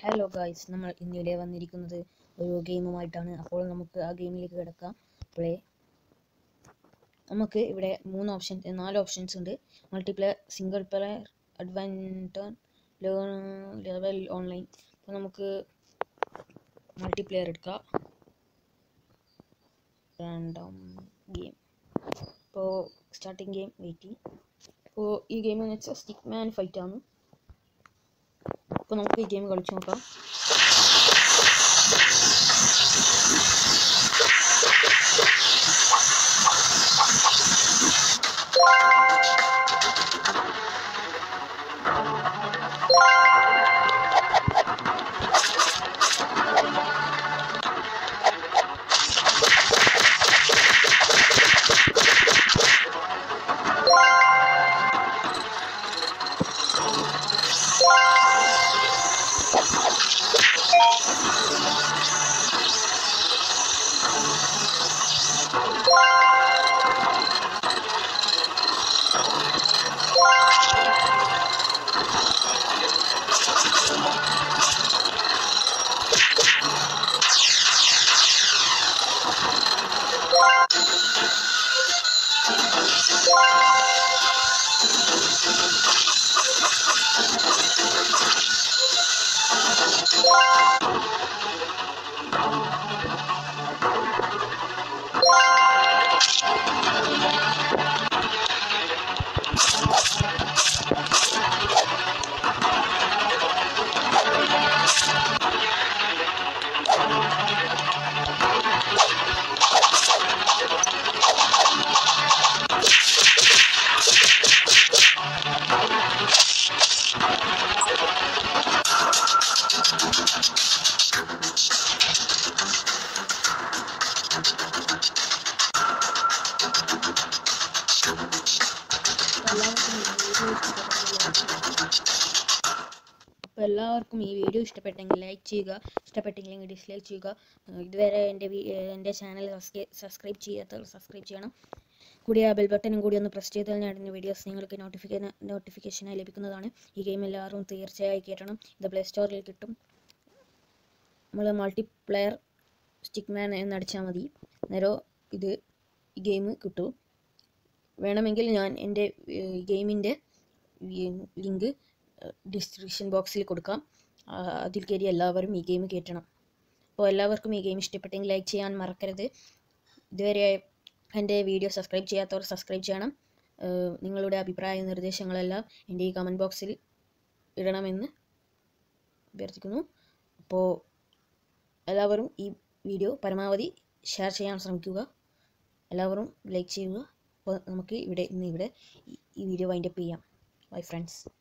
Hello guys, നമ്മൾ ഇന്നിവിടെ വന്നിരിക്കുന്നത് ഒരു ഗെയിമുമായിട്ടാണ്. അപ്പോൾ നമുക്ക് ആ ഗെയിമിലേക്ക് കിടക്കാം. പ്ലേ. നമുക്ക് ഇവിടെ 4 ഓപ്ഷൻസ് ഉണ്ട്. Multiplayer, single player, adventure, level, online. അപ്പോൾ നമുക്ക് മൾട്ടിപ്ലെയർ എടുക്കാം. Random game. ഇപ്പോൾ സ്റ്റാർട്ടിങ് ഗെയിം വെയിറ്റ്. അപ്പോൾ ഈ ഗെയിം എന്ന് വെച്ചാൽ സ്റ്റിക്മാൻ ഫൈറ്റ് ആണ്. അപ്പോൾ നമുക്ക് ഈ ഗെയിം കളിച്ച് നോക്കാം. അപ്പോൾ എല്ലാവർക്കും ഈ വീഡിയോ ഇഷ്ടപ്പെട്ടെങ്കിൽ ലൈക്ക് ചെയ്യുക, ഇഷ്ടപ്പെട്ടില്ലെങ്കിൽ ഡിസ്ലൈക്ക് ചെയ്യുക. ഇതുവരെ എൻ്റെ ചാനൽ സബ്സ്ക്രൈബ് ചെയ്യാത്തവർ സബ്സ്ക്രൈബ് ചെയ്യണം. കൂടി ആ ബെൽ ബട്ടനും കൂടി ഒന്ന് പ്രസ് ചെയ്താൽ ഞാൻ ഇടുന്ന വീഡിയോസ് നിങ്ങൾക്ക് നോട്ടിഫിക്കേഷനായി ലഭിക്കുന്നതാണ്. ഈ ഗെയിം എല്ലാവരും തീർച്ചയായും കേട്ടണം. ഇത് പ്ലേ സ്റ്റോറിൽ കിട്ടും. നമ്മൾ മൾട്ടിപ്ലെയർ സ്റ്റിക്മാൻ എന്നടിച്ചാൽ മതി, നേരോ ഈ ഗെയിം കിട്ടും. വേണമെങ്കിൽ ഞാൻ എൻ്റെ ഗെയിമിൻ്റെ ലിങ്ക് ഡിസ്ക്രിപ്ഷൻ ബോക്സിൽ കൊടുക്കാം. അതിൽ കയറി എല്ലാവരും ഈ ഗെയിം കേട്ടണം. അപ്പോൾ എല്ലാവർക്കും ഈ ഗെയിം ഇഷ്ടപ്പെട്ടെങ്കിൽ ലൈക്ക് ചെയ്യാൻ മറക്കരുത്. ഇതുവരെ എൻ്റെ വീഡിയോ സബ്സ്ക്രൈബ് ചെയ്യാത്തവർ സബ്സ്ക്രൈബ് ചെയ്യണം. നിങ്ങളുടെ അഭിപ്രായ നിർദ്ദേശങ്ങളെല്ലാം എൻ്റെ ഈ കമൻറ്റ് ബോക്സിൽ ഇടണമെന്ന് അഭ്യർത്ഥിക്കുന്നു. അപ്പോൾ എല്ലാവരും ഈ വീഡിയോ പരമാവധി ഷെയർ ചെയ്യാൻ ശ്രമിക്കുക. എല്ലാവരും ലൈക്ക് ചെയ്യുക. അപ്പോൾ നമുക്ക് ഇന്ന് ഇവിടെ ഈ വീഡിയോ വൈൻഡപ്പ് ചെയ്യാം. Bye friends.